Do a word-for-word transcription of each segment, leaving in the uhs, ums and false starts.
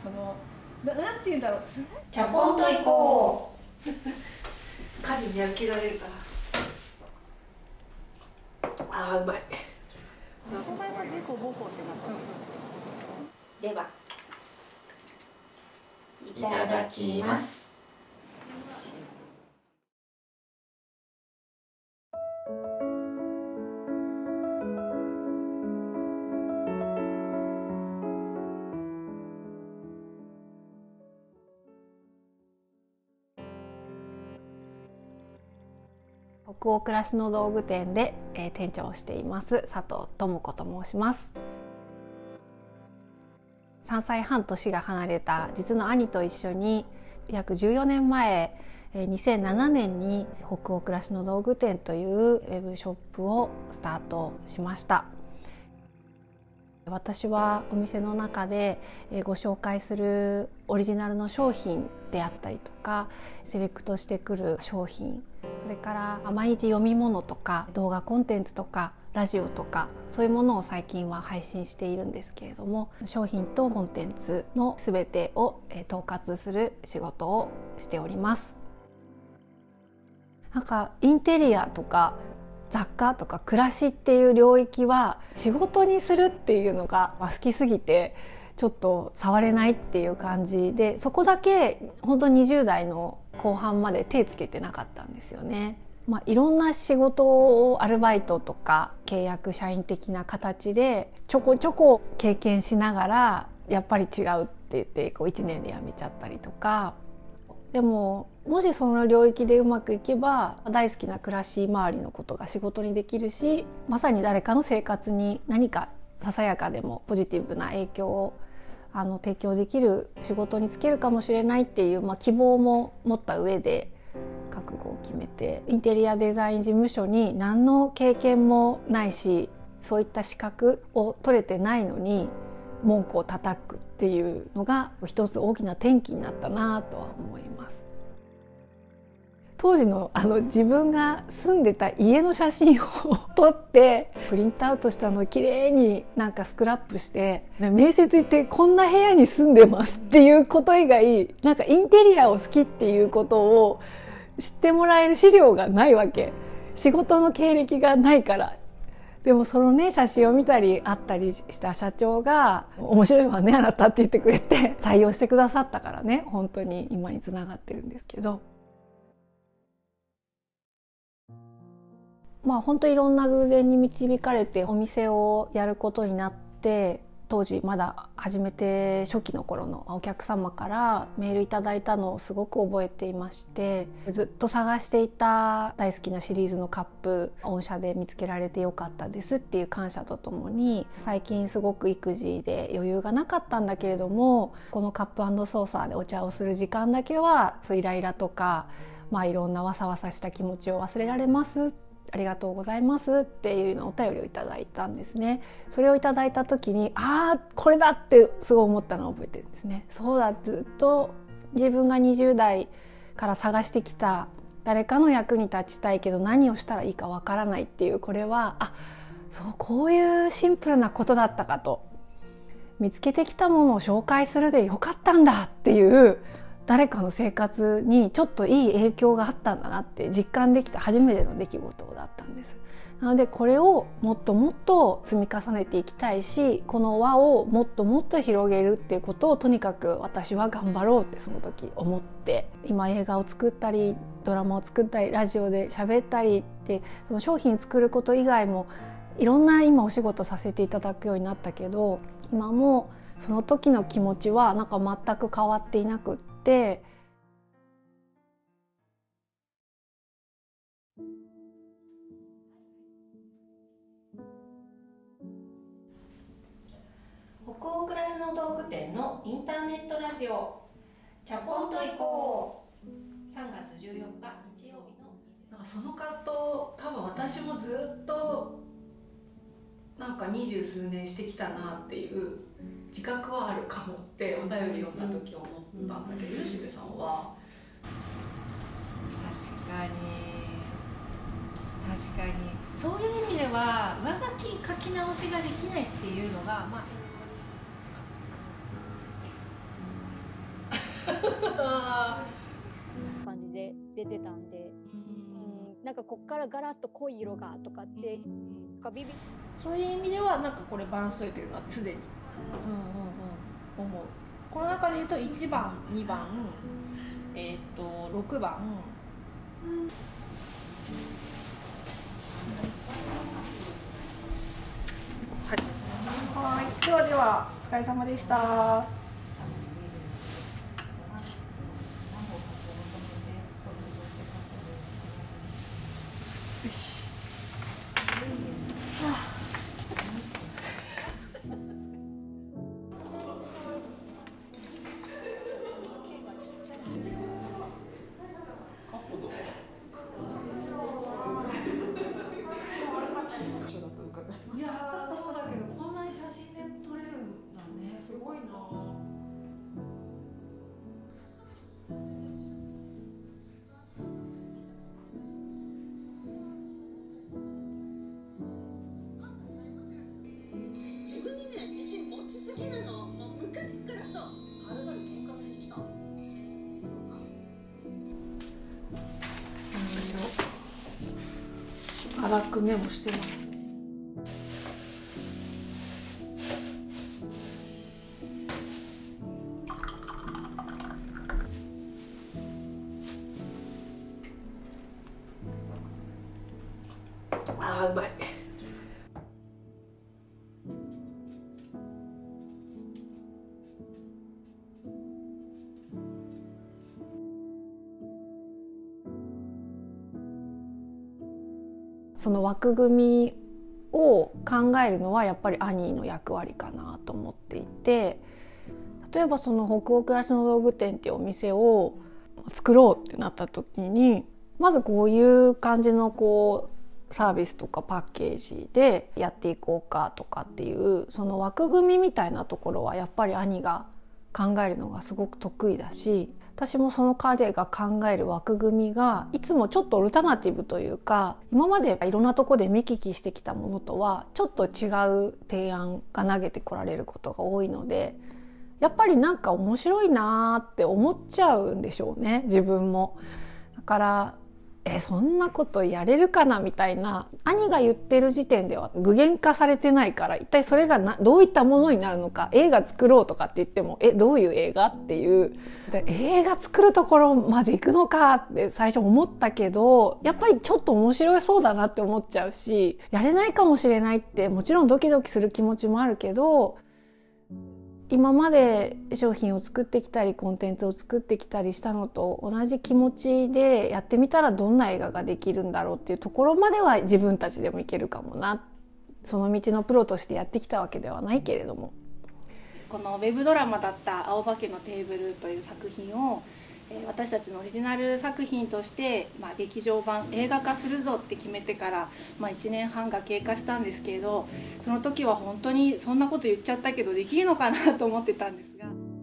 そのななんて言うんだろう、 チャポンと行こう。 家事にやる気が出るから。あーうまい。 では、いただきます。 北欧暮らしの道具店で、えー、店長をしています佐藤智子と申します。さんさいはん年が離れた実の兄と一緒に約じゅうよねんまえ、にせんななねんに北欧暮らしの道具店というウェブショップをスタートしました。私はお店の中でご紹介するオリジナルの商品であったりとか、セレクトしてくる商品、それから毎日読み物とか動画コンテンツとかラジオとか、そういうものを最近は配信しているんですけれども、商品とコンテンツの全てを統括する仕事をしております。なんかインテリアとか雑貨とか暮らしっていう領域は仕事にするっていうのが好きすぎてちょっと触れないっていう感じで、そこだけ本当にじゅう代の後半まで手つけてなかったんですよね。まあ、いろんな仕事をアルバイトとか契約社員的な形でちょこちょこ経験しながら、やっぱり違うって言ってこういちねんで辞めちゃったりとか。でももしその領域でうまくいけば大好きな暮らし周りのことが仕事にできるし、まさに誰かの生活に何かささやかでもポジティブな影響をあの提供できる仕事に就けるかもしれないっていう、まあ、希望も持った上で覚悟を決めて、インテリアデザイン事務所に何の経験もないし、そういった資格を取れてないのに文句を叩くっていうのが一つ大きな転機になったなとは思います。当時のあの自分が住んでた家の写真を撮ってプリントアウトしたのをきれいになんかスクラップして、面接行ってこんな部屋に住んでますっていうこと以外、なんかインテリアを好きっていうことを知ってもらえる資料がないわけ。仕事の経歴がないから。でもそのね、写真を見たり会ったりした社長が面白いわねあなたって言ってくれて採用してくださったからね、本当に今につながってるんですけど、まあ本当いろんな偶然に導かれてお店をやることになって、当時まだ始めて初期の頃のお客様からメールいただいたのをすごく覚えていまして、ずっと探していた大好きなシリーズのカップ、御社で見つけられてよかったですっていう感謝とともに、最近すごく育児で余裕がなかったんだけれども、このカップ&ソーサーでお茶をする時間だけはそうイライラとか、まあ、いろんなわさわさした気持ちを忘れられますありがとうございますっていうのお便りをいただいたんですね。それをいただいた時に、ああこれだってすごい思ったのを覚えてるんですね。そうだ、ずっと自分がにじゅう代から探してきた、誰かの役に立ちたいけど何をしたらいいかわからないっていう、これはあそうこういうシンプルなことだったかと、見つけてきたものを紹介するでよかったんだっていう、誰かの生活にちょっといい影響があったんだなって実感できた初めての出来事だったんです。なのでこれをもっともっと積み重ねていきたいし、この輪をもっともっと広げるっていうことをとにかく私は頑張ろうってその時思って、今映画を作ったりドラマを作ったりラジオで喋ったりって、その商品作ること以外もいろんな今お仕事させていただくようになったけど、今もその時の気持ちはなんか全く変わっていなくって、 北欧暮らしの道具店のインターネットラジオ、チャポンと行こう。さんがつじゅうよっか日曜日のなんかその葛藤、多分私もずっとなんか二十数年してきたなっていう自覚はあるかもってお便り読んだ時思ったんだけど、吉部さんは。 確かに確かにそういう意味では上書き書き直しができないっていうのが、まあ、 感じで出てたんで、うん、なんかこっからガラッと濃い色がとかって、うん、かビビそういう意味ではなんかこれバランス取れてるなすでに、うんうんうん、思う。この中で言うといちばんにばん、えー、とろくばん、はい、はい、ではではお疲れ様でした。よし。はあいやーそうだけどこんなに写真で撮れるんだね。すごいな。 自分にね自信持ちすぎなの。もう昔からさ、はるばる喧嘩売りに来た。そうか。 粗くメモしてます。 あーうまい。 その枠組みを考えるのはやっぱりアニーの役割かなと思っていて、例えばその北欧暮らしの道具店っていうお店を作ろうってなった時に、まずこういう感じのこうサービスとかパッケージでやっていこうかとかっていうその枠組みみたいなところはやっぱりアニーが考えるのがすごく得意だし、私もその彼が考える枠組みがいつもちょっとオルタナティブというか、今までいろんなとこで見聞きしてきたものとはちょっと違う提案が投げてこられることが多いので、やっぱりなんか面白いなって思っちゃうんでしょうね、自分も。だからえそんなことやれるかなみたいな、兄が言ってる時点では具現化されてないから、一体それがなどういったものになるのか、映画作ろうとかって言ってもえどういう映画っていう、で映画作るところまで行くのかって最初思ったけど、やっぱりちょっと面白いそうだなって思っちゃうし、やれないかもしれないってもちろんドキドキする気持ちもあるけど、今まで商品を作ってきたりコンテンツを作ってきたりしたのと同じ気持ちでやってみたらどんな映画ができるんだろうっていうところまでは自分たちでもいけるかもな。その道のプロとしてやってきたわけではないけれども、 このウェブドラマだった「青葉家のテーブル」という作品を私たちのオリジナル作品として、まあ、劇場版映画化するぞって決めてから、まあ、いちねんはんが経過したんですけれど、その時は本当にそんなこと言っちゃったけどできるのかなと思ってたんですが。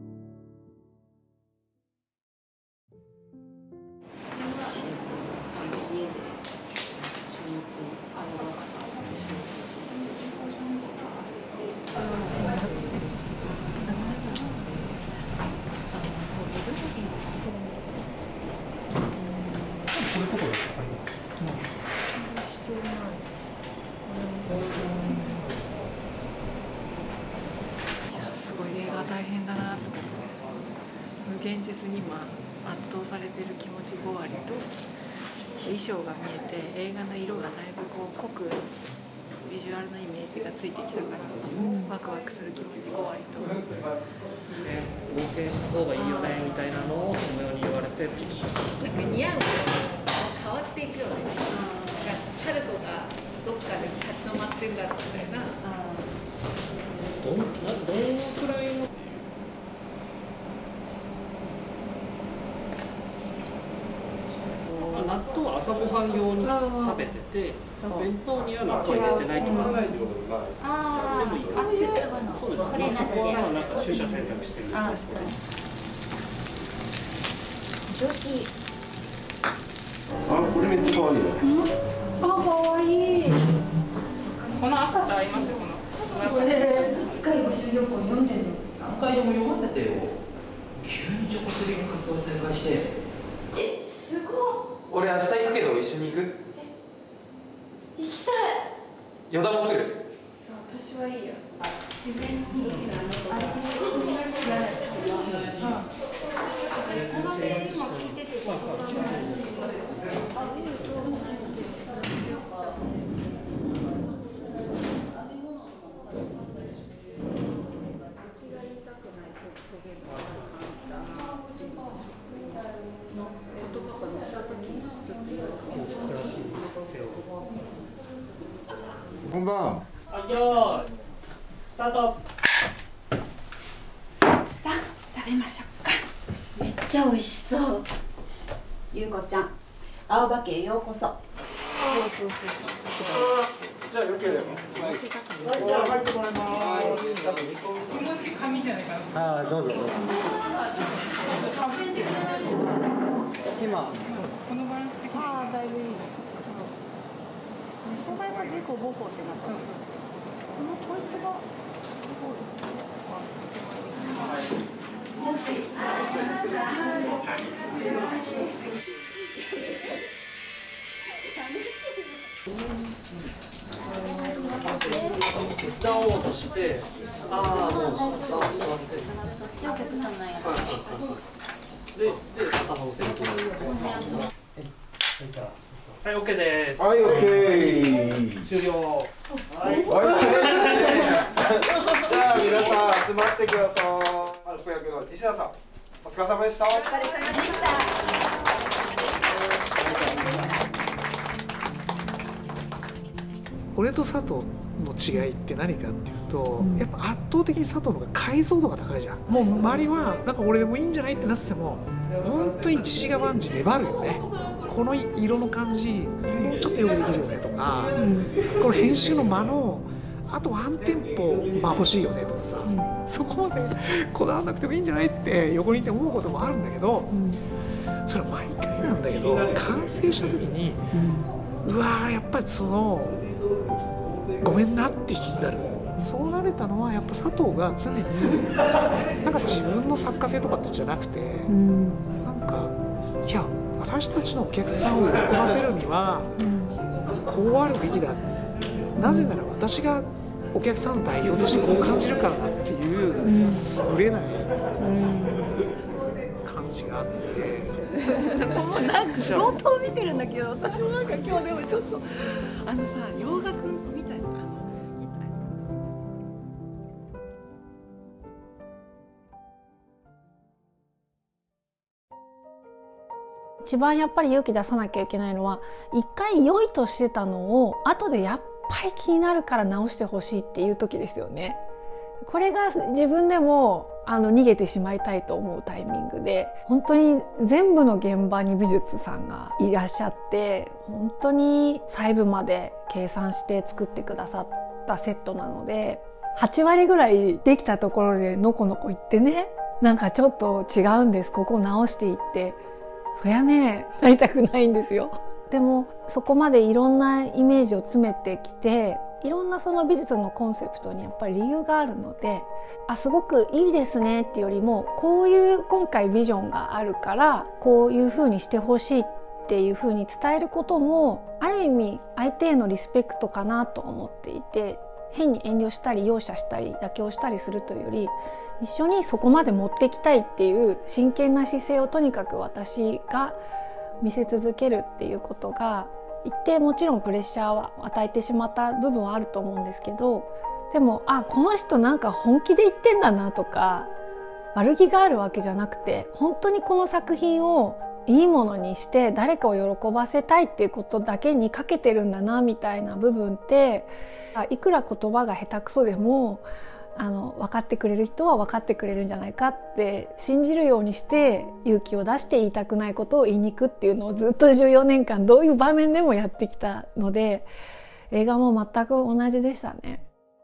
すごい映画大変だなと思って、現実に今圧倒されてる気持ちごわりと衣装が見えて映画の色がだいぶこう濃くビジュアルのイメージがついてきたから、ワクワクする気持ちごわりと、 冒険した方がいいよねみたいなのをそのように言われて、なんか似合うもの変わっていくよね。なんか春子がどっかで立ち止まってんだろうみたいな。 どんなどのくらいの納豆は朝ごはん用に食べてて、弁当には納豆入れてないとか。 あでもいいか。 あ、実はのそうです。 これなしで。 そこはなんか取捨選択してる。 あ、そう。女子。 あ、これめっちゃ可愛いよ。 あ、可愛い。この赤と合いますよ。この。 これ一回募集要項読んでるの？ 何回でも読ませてよ。 急にチョコ釣りの活動が再開して。 え、すごっ。 俺明日行くけど一緒に行く？ え、行きたい。 ヨダも来る？ 私はいいよ。自然にいいなのとか。このページも聞いててご相談があるんですけど。あ、いいよ。 こんばんは。 はい、よーいスタート。 さあ食べましょうか。 めっちゃ美味しそう。ゆうこちゃん、青葉家へようこそ。そうそうそうそう。 じゃあよければ。はい。じゃあ入ってもらいます。 気持ち紙じゃないかな。 はい、どうぞどうぞ。今。 このバランス的に。 ああ、だいぶいい。猫貝はデコボコってなった。このこいつが。 手伝おうとして、ああ、もう座って。 お客さんなんや。 で、で、頭を押せる。はい、オッケーです。 はい、オッケー。 終了。 はい。じゃあ皆さん集まってください。アルプ役の西田さん、お疲れ様でした。お疲れ様でした。 俺と佐藤の違いって何かっていうと、やっぱ圧倒的に佐藤の方が解像度が高いじゃん。もう周りはなんか俺でもいいんじゃないってなってても本当に自信が万事粘るよね。この色の感じもうちょっとよくできるよねとか、この編集の間のあとワンテンポ間欲しいよねとかさ、そこまでこだわらなくてもいいんじゃないって横にいて思うこともあるんだけど、それは毎回なんだけど完成した時にうわーやっぱりそのごめんなって気になる。そうなれたのはやっぱ佐藤が常になんか自分の作家性とかってじゃなくて、なんかいや私たちのお客さんを喜ばせるにはこうあるべきだ、なぜなら私がお客さんの代表としてこう感じるからだっていうぶれない感じがあって、 もうなんか相当見てるんだけど、私もなんか今日でもちょっとあのさ洋楽みたいな。 一番やっぱり勇気出さなきゃいけないのは、一回良いとしてたのを後でやっぱり気になるから直してほしいっていう時ですよね。これが自分でもあの逃げてしまいたいと思うタイミングで、本当に全部の現場に美術さんがいらっしゃって、本当に細部まで計算して作ってくださったセットなので、はちわりぐらいできたところでのこのこ言ってね、なんかちょっと違うんです、ここ直していって、そりゃねなりたくないんですよ。でもそこまでいろんなイメージを詰めてきて、いろんなその美術のコンセプトにやっぱり理由があるので、あすごくいいですねっていうよりも、こういう今回ビジョンがあるからこういう風にしてほしいっていう風に伝えることもある意味相手へのリスペクトかなと思っていて、変に遠慮したり容赦したり妥協したりするというより、一緒にそこまで持っていきたいっていう真剣な姿勢をとにかく私が見せ続けるっていうことが一定もちろんプレッシャーは与えてしまった部分はあると思うんですけど、でもあこの人なんか本気で言ってんだなとか悪気があるわけじゃなくて、本当にこの作品をいいものにして誰かを喜ばせたいっていうことだけにかけてるんだなみたいな部分って、いくら言葉が下手くそでもあの分かってくれる人は分かってくれるんじゃないかって信じるようにして、勇気を出して言いたくないことを言いに行くっていうのをずっとじゅうよねんかんどういう場面でもやってきたので、映画も全く同じでしたね。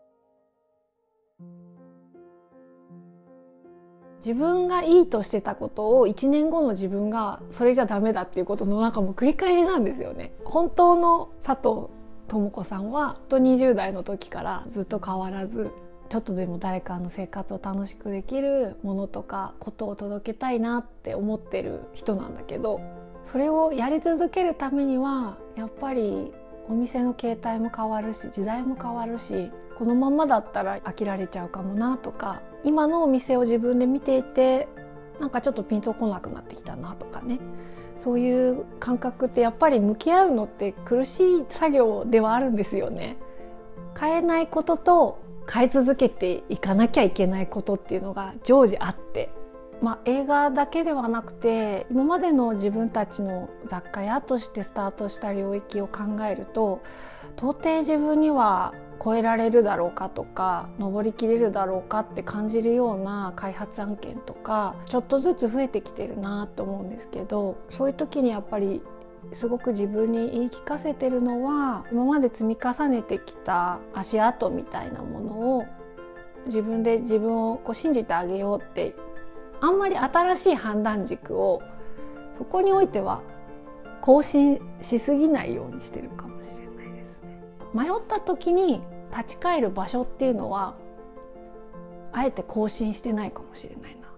自分がいいとしてたことをいちねんごの自分がそれじゃダメだっていうことの中も繰り返しなんですよね。本当の佐藤智子さんはにじゅうだいの時からずっと変わらずちょっとでも誰かの生活を楽しくできるものとかことを届けたいなって思ってる人なんだけど、それをやり続けるためにはやっぱりお店の形態も変わるし時代も変わるし、このままだったら飽きられちゃうかもなとか、今のお店を自分で見ていてなんかちょっとピンとこなくなってきたなとかね、そういう感覚ってやっぱり向き合うのって苦しい作業ではあるんですよね。変えないことと変え続けていかなきゃいけないことっていうのが常時あって、まあ、映画だけではなくて今までの自分たちの雑貨屋としてスタートした領域を考えると、到底自分には超えられるだろうかとか登りきれるだろうかって感じるような開発案件とかちょっとずつ増えてきてるなと思うんですけど、そういう時にやっぱりすごく自分に言い聞かせてるのは、今まで積み重ねてきた足跡みたいなものを自分で自分をこう信じてあげようって、あんまり新しい判断軸をそこにおいては更新しすぎないようにしてるかもしれないですね。迷った時に立ち返る場所っていうのはあえて更新してないかもしれないな。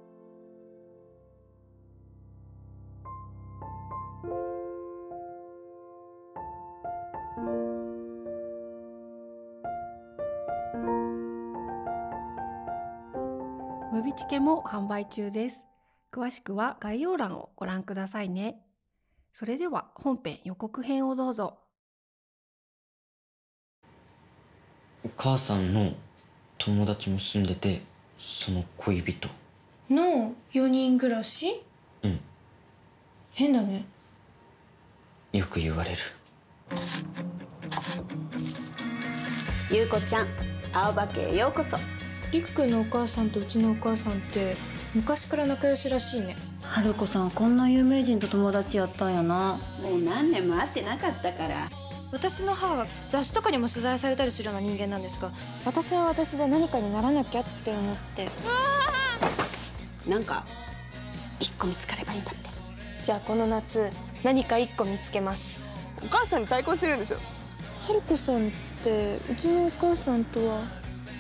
ムビチケも販売中です。詳しくは概要欄をご覧くださいね。それでは本編予告編をどうぞ。 お母さんの友達も住んでて、その恋人のよにん暮らし？ うん。 変だね。 よく言われる。 ゆうこちゃん、青葉家へようこそ。 りくくんのお母さんとうちのお母さんって昔から仲良しらしいね。 春子さん、こんな有名人と友達やったんやな。 もう何年も会ってなかったから。 私の母が雑誌とかにも取材されたりするような人間なんですが、私は私で何かにならなきゃって思って。 なんか一個見つかればいいんだって。 じゃあこの夏何か一個見つけます。 お母さんに対抗してるんですよ。 春子さんってうちのお母さんとは。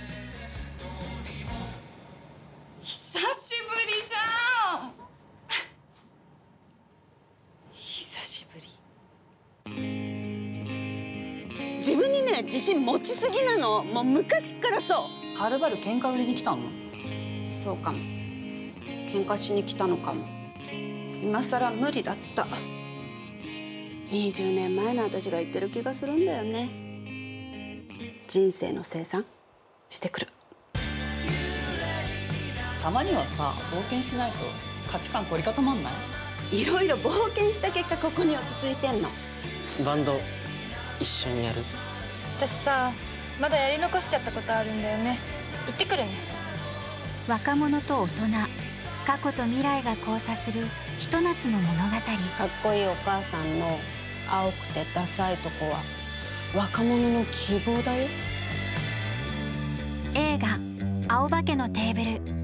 久しぶりじゃん。 久しぶり。自分にね、自信持ちすぎなの。もう昔からそう。 はるばる喧嘩売りに来たの？ そうかも。喧嘩しに来たのかも。今さら無理だった。にじゅうねんまえの私が言ってる気がするんだよね。人生の清算してくる。 たまにはさ、冒険しないと価値観凝り固まんない？ いろいろ冒険した結果ここに落ち着いてんの。 バンド一緒にやる？ 私さ、まだやり残しちゃったことあるんだよね。行ってくるね。 若者と大人、過去と未来が交差するひと夏の物語。 かっこいいお母さんの青くてダサいとこは若者の希望だよ。 映画「青葉家のテーブル」